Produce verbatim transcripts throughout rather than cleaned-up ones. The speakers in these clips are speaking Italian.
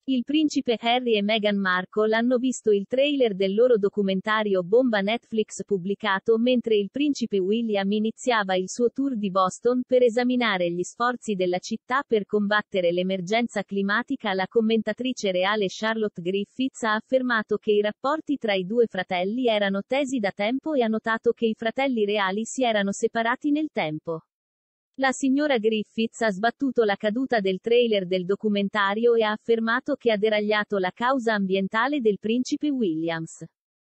Il principe Harry e Meghan Markle hanno visto il trailer del loro documentario bomba Netflix pubblicato mentre il principe William iniziava il suo tour di Boston per esaminare gli sforzi della città per combattere l'emergenza climatica. La commentatrice reale Charlotte Griffiths ha affermato che i rapporti tra i due fratelli erano tesi da tempo e ha notato che i fratelli reali si erano separati nel tempo. La signora Griffiths ha sbattuto la caduta del trailer del documentario e ha affermato che ha deragliato la causa ambientale del principe Williams.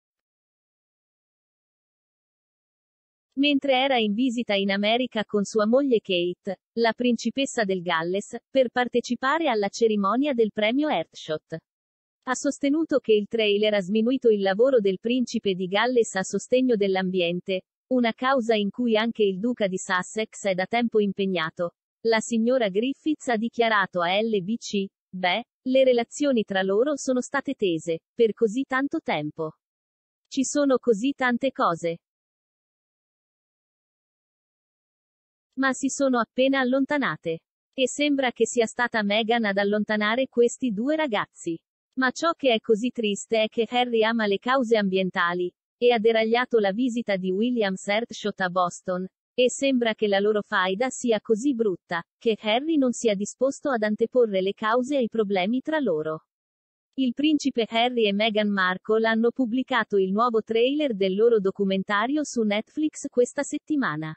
Mentre era in visita in America con sua moglie Kate, la principessa del Galles, per partecipare alla cerimonia del premio Earthshot. Ha sostenuto che il trailer ha sminuito il lavoro del principe di Galles a sostegno dell'ambiente, una causa in cui anche il duca di Sussex è da tempo impegnato. La signora Griffiths ha dichiarato a L B C, beh, le relazioni tra loro sono state tese, per così tanto tempo. Ci sono così tante cose. Ma si sono appena allontanate. E sembra che sia stata Meghan ad allontanare questi due ragazzi. Ma ciò che è così triste è che Harry ama le cause ambientali, e ha deragliato la visita di Williams Earthshot a Boston, e sembra che la loro faida sia così brutta, che Harry non sia disposto ad anteporre le cause ai problemi tra loro. Il principe Harry e Meghan Markle hanno pubblicato il nuovo trailer del loro documentario su Netflix questa settimana.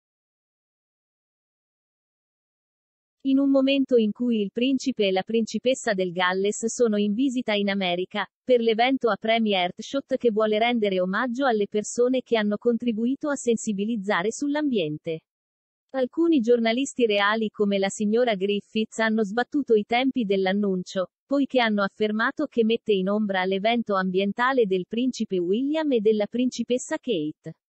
In un momento in cui il principe e la principessa del Galles sono in visita in America, per l'evento a premi Earthshot che vuole rendere omaggio alle persone che hanno contribuito a sensibilizzare sull'ambiente. Alcuni giornalisti reali come la signora Griffiths hanno sbattuto i tempi dell'annuncio, poiché hanno affermato che mette in ombra l'evento ambientale del principe William e della principessa Kate.